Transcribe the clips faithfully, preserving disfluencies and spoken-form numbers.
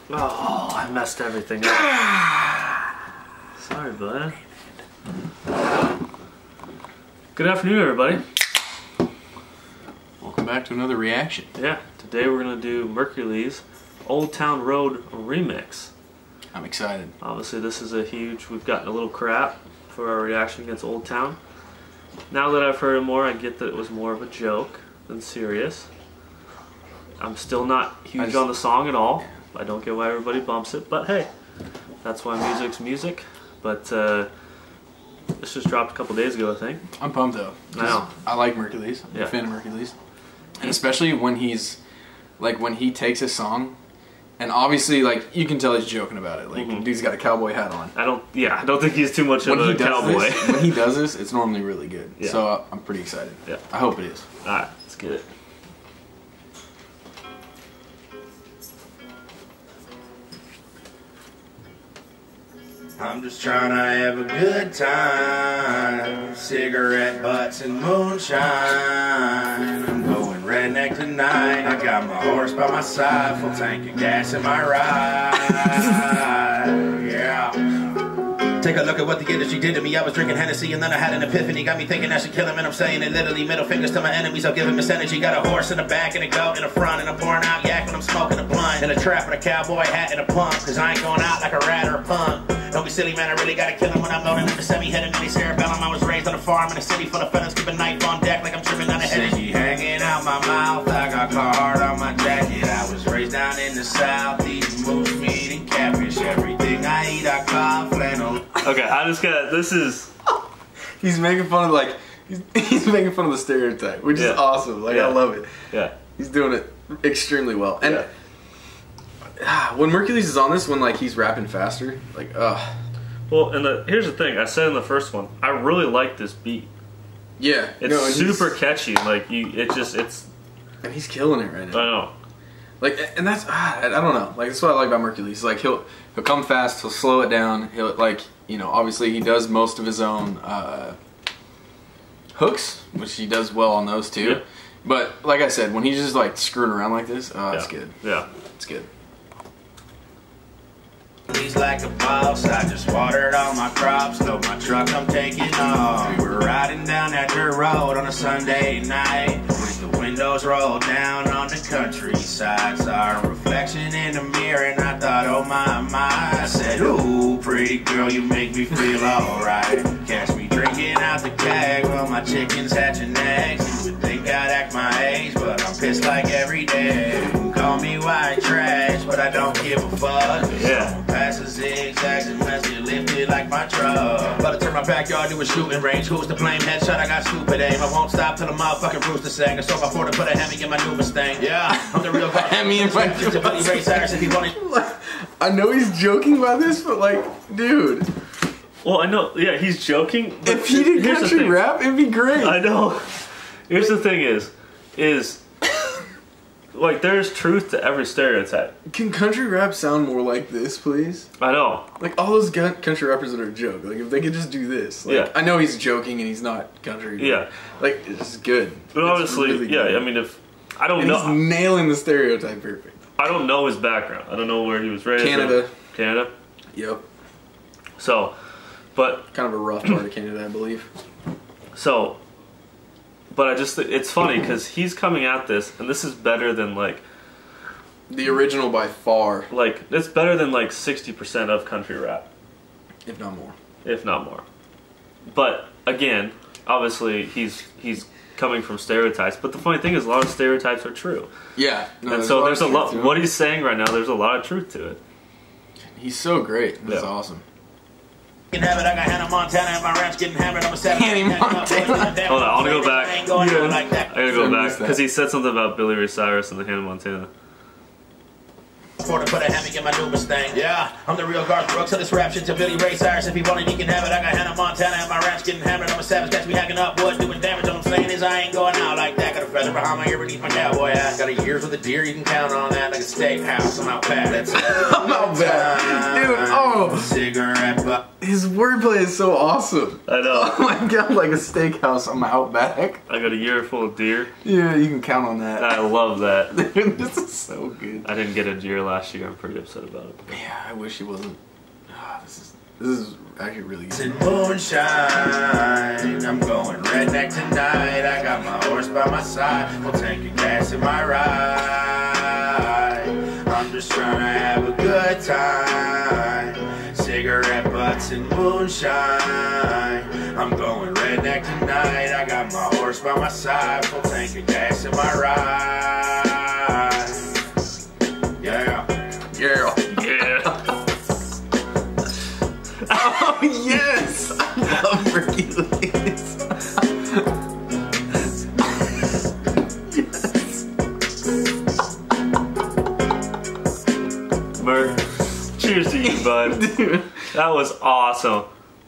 Oh, I messed everything up. Sorry, bud. Good afternoon, everybody. Welcome back to another reaction. Yeah, today we're gonna do Mercules Old Town Road remix. I'm excited. Obviously, this is a huge. We've gotten a little crap for our reaction against Old Town. Now that I've heard it more, I get that it was more of a joke than serious. I'm still not huge just, on the song at all. I don't get why everybody bumps it, but hey, that's why music's music. But uh, this just dropped a couple days ago, I think. I'm pumped though. I know. I like Mercules. I'm yeah. a fan of Mercules. And especially when he's, like when he takes a song, and obviously like you can tell he's joking about it. Like mm-hmm. dude's got a cowboy hat on. I don't, yeah, I don't think he's too much when of a cowboy. This, when he does this, it's normally really good. Yeah. So uh, I'm pretty excited. Yeah. I hope it is. Alright, let's get it. I'm just trying to have a good time, cigarette butts and moonshine. I'm going redneck tonight, I got my horse by my side, full tank of gas in my ride, yeah. Take a look at what the industry did to me. I was drinking Hennessy and then I had an epiphany. Got me thinking I should kill him, and I'm saying it literally. Middle fingers to my enemies, I'll give him this energy. Got a horse in the back and a goat in the front, and I'm pouring out yak when I'm smoking a blunt. In a trap with a cowboy hat and a pump, cause I ain't going out like a rat or a punk. Don't be silly, man, I really gotta kill him when I'm loading up the semi-headed mini cerebellum. I was raised on a farm in a city full of fellas, keep a knife on deck like I'm tripping on a head. She hanging out my mouth, I got Carhartt on my jacket. I was raised down in the south, eating moose meat and catfish. Everything I eat, I call flannel. Okay, I just got, this is... He's making fun of like, he's, he's making fun of the stereotype, which yeah. is awesome. Like, yeah. I love it. Yeah. He's doing it extremely well. And yeah. when Mercules is on this, when like he's rapping faster, like, ugh. Well, and the, here's the thing. I said in the first one, I really like this beat. Yeah. It's no, super catchy. Like, you, it just, it's... And he's killing it right now. I know. Like, and that's, ah, I don't know. Like, that's what I like about Mercules. Like, he'll, he'll come fast, he'll slow it down. He'll, like, you know, obviously he does most of his own uh, hooks, which he does well on those too. Yeah. But, like I said, when he's just, like, screwing around like this, oh, it's yeah. good. Yeah. It's good. He's like a boss, I just watered all my crops, load my truck, I'm taking off. We were riding down that dirt road on a Sunday night, with the windows rolled down on the countryside. Saw a reflection in the mirror and I thought, oh my, my. I said, ooh, pretty girl, you make me feel alright. Catch me drinking out the keg while my chicken's hatching eggs. You would think I'd act my age, but I'm pissed like every day. You can call me white trash, but I don't give a fuck. Yeah. Passes zigzags and messy lifted like my truck. About to turn my backyard to a shooting range. Who's to blame? Headshot, I got stupid aim. I won't stop till the motherfucking rooster sang. I sold my Ford to put a Hemi in my new Mustang. Yeah, I'm the real guy. Hemi in my new Mustang. I know he's joking about this, but like, dude. Well, I know, yeah, he's joking. But if he did country rap, it'd be great. I know. Here's the thing is, is... Like, there's truth to every stereotype. Can country rap sound more like this, please? I know. Like, all those country rappers that are a joke. Like, if they could just do this. Like, yeah. I know he's joking and he's not country. Yeah. Like, it's good. But it's obviously, really yeah, good. I mean, if... I don't and know... he's nailing the stereotype perfect. I don't know his background. I don't know where he was raised. Canada. Or, Canada? Yep. So, but... Kind of a rough part of Canada, I believe. So... But I just... It's funny, because he's coming at this, and this is better than, like... The original by far. Like, it's better than like sixty percent of country rap. If not more. If not more. But, again, obviously he's he's coming from stereotypes. But the funny thing is a lot of stereotypes are true. Yeah. No, and so there's a lot, what he's saying right now, there's a lot of truth to it. He's so great. That's yeah. awesome. Have it, I got Hannah Montana and my ranch getting hammered. I'm a seven. Hannah Montana. Hold on, I want to go back. I gotta go back because he said something about Billy Ray Cyrus and the Hannah Montana. To put a Hemi in my new Mustang. Yeah, I'm the real Garth Brooks of this rap shit to Billy Ray Cyrus. If he wanted, he can have it. I got Hannah Montana and my ranch getting hammered. I'm a savage, catch me hacking up wood, doing damage. All I'm saying is I ain't going out like that. Got a feather behind my ear beneath my cowboy hat. Got a years with a deer, you can count on that. Like a steakhouse, I'm out back. That's I'm out back. Dude, oh. Cigarette butt. His wordplay is so awesome. I know. Oh my god, like a steakhouse on my Outback. I got a year full of deer. Yeah, you can count on that. I love that. This is so good. I didn't get a deer last year. I'm pretty upset about it. Yeah, I wish he wasn't. Oh, this is this is actually really good. In moonshine, I'm going redneck tonight. I got my horse by my side, full tank of gas in my ride. I'm just trying to have a good time. Cigarette butts and moonshine. I'm going redneck tonight. I got my horse by my side, full tank of gas in my ride. Yeah. Yeah. Yeah. Oh yes! I love Hercules. Yes. Merc, cheers to you, bud. Dude. That was awesome.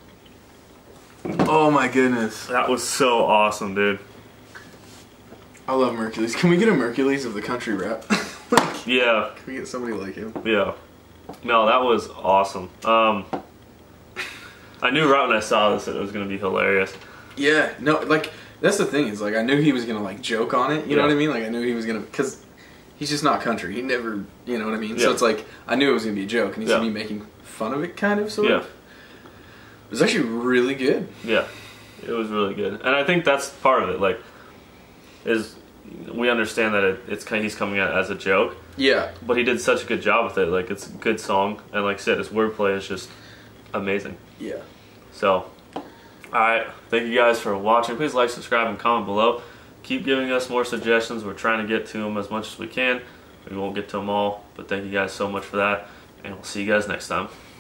Oh my goodness. That was so awesome, dude. I love Hercules. Can we get a Hercules of the country rap? Like, Yeah. can we get somebody like him? Yeah. No, that was awesome. Um, I knew right when I saw this that it was going to be hilarious. Yeah, no, like, that's the thing, is like, I knew he was gonna like joke on it, you know Yeah. what I mean? Like, I knew he was gonna, because he's just not country. He never, you know what I mean? Yeah. So it's like, I knew it was gonna be a joke, and he's Yeah. gonna be making fun of it, kind of, sort Yeah. of. It was actually really good. Yeah. It was really good. And I think that's part of it. Like, is we understand that it, it's kind of, he's coming at it as a joke, Yeah. but he did such a good job with it. Like, it's a good song, and like I said, his wordplay is just amazing. Yeah. So, alright, thank you guys for watching. Please like, subscribe, and comment below. Keep giving us more suggestions. We're trying to get to them as much as we can. We won't get to them all, but thank you guys so much for that, and we'll see you guys next time.